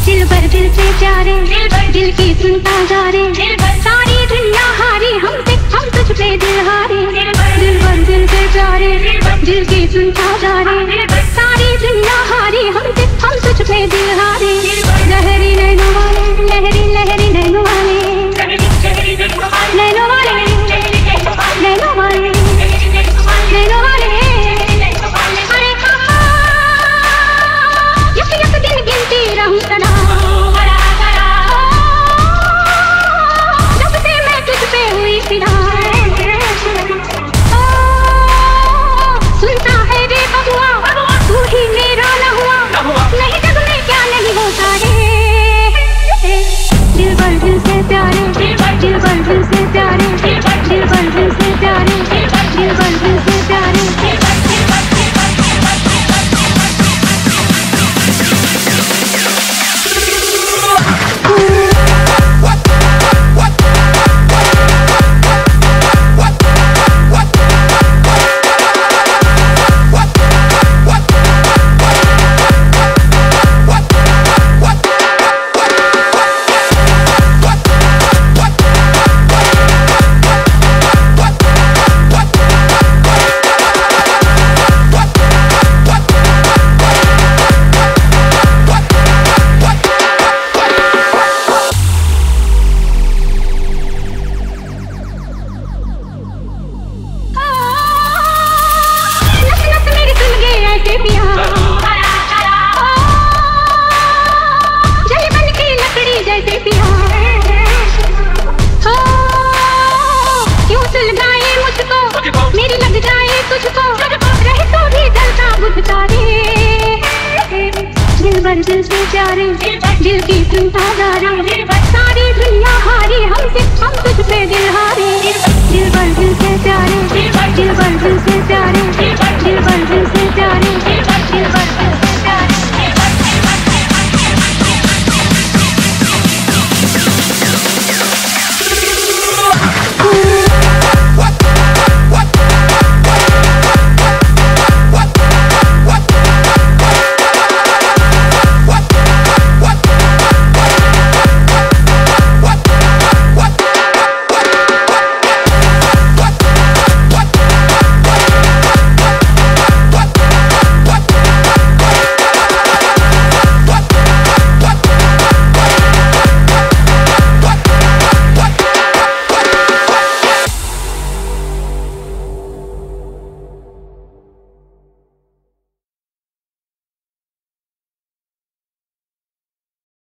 दिलबर दिल से प्यारे, दिल की सुनता जा रे, सारी दुनिया हारी हमसे, हम तुझ पे दिल हारे। दिलबर दिल से प्यारे, दिल की सुनता जा रे, सारी दुनिया हारी हमसे, हम तुझ पे दिल हारे। लहरी नैनों वाले, लहरी लहरी नैनों वाले, नैनों वाले, नैनों वाले, नैनों वाले। अरे कहाँ यक यक दिन गिनती रहूं सदा, जब से मैं तुझ पे हुई फिदा। सुनता है रे बबुआ, तू ही मेरा न हुआ, नहीं जग में क्या नहीं होता रे। दिलबर दिल से प्यारे, दिलबर दिल से प्यारे, दिलबर दिल से प्यारे, दिलबर दिल से प्यारे। मेरी लग जाए तुझको, रहे तो भी जलता बुझता रे। दिलबर दिल से प्यारे, दिल की सुनता जा रे, सारी दुनिया हारी हमसे, हम तुझ पे दिल हारे। दिलबर दिल से प्यारे, दिलबर दिल से प्यारे, दिलबर दिल से प्यारे।